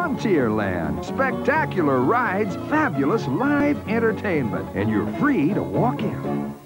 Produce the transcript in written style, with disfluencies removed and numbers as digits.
Frontierland. Spectacular rides, fabulous live entertainment, and you're free to walk in.